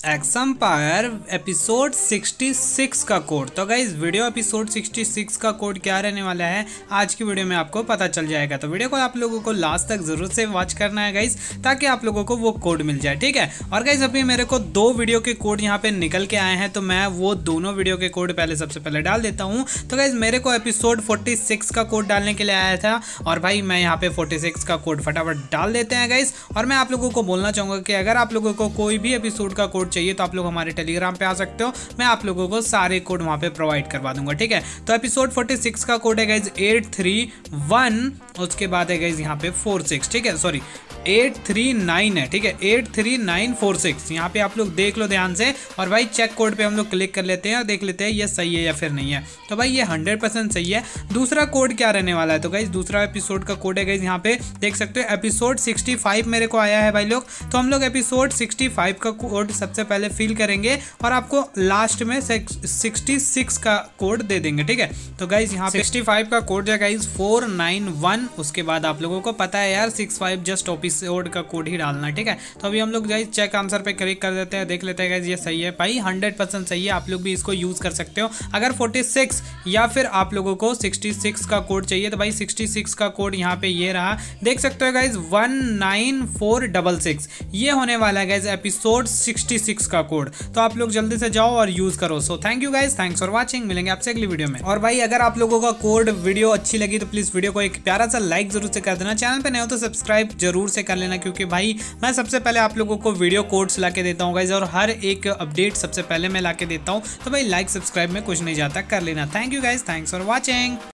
एक्सएम्पायर episode 66 का code. तो guys video episode 66 का कोड क्या रहने वाला है आज की वीडियो में आपको पता चल जाएगा। तो वीडियो को आप लोगों को लास्ट तक जरूर से वॉच करना है गाइज, ताकि आप लोगों को वो कोड मिल जाए, ठीक है। और गाइज अभी मेरे को 2 वीडियो के कोड यहाँ पे निकल के आए हैं, तो मैं वो दोनों वीडियो के कोड सबसे पहले डाल देता हूँ। तो गाइज मेरे को एपिसोड 46 का कोड डालने के लिए आया था, और भाई मैं यहाँ पे 46 का कोड फटाफट डाल देते हैं गाइज। और मैं आप लोगों को बोलना चाहूँगा कि अगर आप लोगों को कोई भी एपिसोड का कोड चाहिए तो आप लोग हमारे टेलीग्राम पे आ सकते हो, मैं आप लोगों को सारे कोड वहां पे प्रोवाइड करवा दूंगा, ठीक है। तो एपिसोड 46 का कोड है गाइज 831, उसके बाद है गाइज यहाँ पे 46, ठीक है, सॉरी 839 है, ठीक है, 83946। यहाँ पे आप लोग देख लो ध्यान से, और भाई चेक कोड पे हम लोग क्लिक कर लेते हैं और देख लेते हैं ये सही है या फिर नहीं है। तो भाई ये 100% सही है। दूसरा कोड क्या रहने वाला है, तो गाइज दूसरा एपिसोड का कोड है गाइज यहाँ पे देख सकते हो एपिसोड 65 मेरे को आया है भाई लोग। तो हम लोग एपिसोड 65 का कोड सबसे पहले फिल करेंगे और आपको लास्ट में 66 का कोड दे देंगे, ठीक है। तो गाइज यहाँ पे 65 का कोड है गाइज 491। उसके बाद आप लोगों को पता है यार 65 जस्ट एपिसोड का कोड ही डालना है, ठीक है। तो अभी हम लोग गाइज चेक आंसर पे क्लिक कर देते हैं, देख लेते हैं गाइज ये सही है भाई, 100% सही है। आप लोग भी इसको यूज कर सकते हो। अगर 46 या फिर आप लोगों को 66 का कोड चाहिए तो भाई 66 का कोड यहाँ पे ये रहा, देख सकते हो गाइज 19466 ये होने वाला है गाइज एपिसोड 66 का कोड। तो आप लोग जल्दी से जाओ और यूज करो। So thank you guys, thanks for watching, मिलेंगे आपसे अगली वीडियो में। और भाई अगर आप लोगों का कोड वीडियो अच्छी लगी तो प्लीज वीडियो को एक प्यारा सा लाइक जरूर से कर देना। चैनल पे नए हो तो सब्सक्राइब जरूर से कर लेना, क्योंकि भाई मैं सबसे पहले आप लोगों को वीडियो कोड्स ला के देता हूँ गाइज, और हर एक अपडेट सबसे पहले मैं ला के देता हूँ। तो भाई लाइक सब्सक्राइब में कुछ नहीं जाता, कर लेना। Thank you guys, thanks for watching.